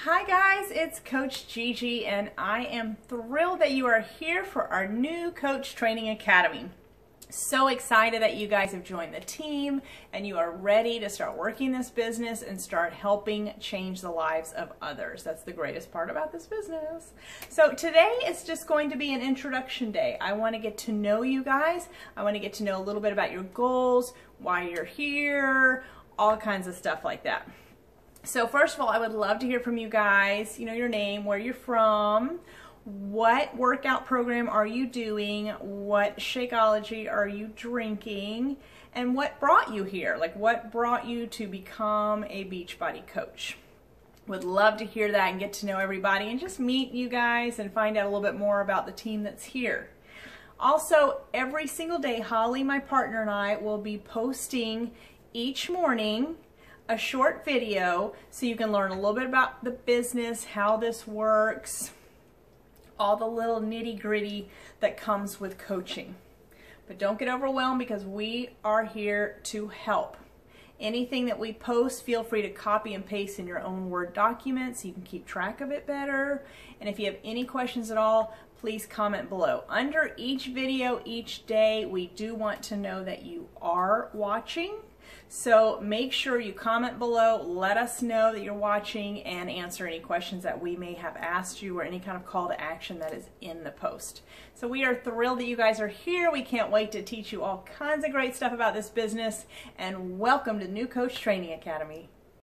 Hi guys, it's Coach Gigi and I am thrilled that you are here for our new Coach Training Academy. So excited that you guys have joined the team and you are ready to start working this business and start helping change the lives of others. That's the greatest part about this business. So today is just going to be an introduction day. I want to get to know you guys. I want to get to know a little bit about your goals, why you're here, all kinds of stuff like that. So first of all, I would love to hear from you guys, your name, where you're from, what workout program are you doing, what Shakeology are you drinking, and what brought you here, like what brought you to become a Beachbody coach. Would love to hear that and get to know everybody and just meet you guys and find out a little bit more about the team that's here. Also, every single day, Holly, my partner, and I will be posting each morning a short video so you can learn a little bit about the business, how this works, all the little nitty-gritty that comes with coaching. But don't get overwhelmed because we are here to help. Anything that we post, feel free to copy and paste in your own Word document so you can keep track of it better. And if you have any questions at all, please comment below. Under each video, each day, we do want to know that you are watching. So make sure you comment below, let us know that you're watching, and answer any questions that we may have asked you or any kind of call to action that is in the post. So we are thrilled that you guys are here. We can't wait to teach you all kinds of great stuff about this business, and welcome to New Coach Training Academy.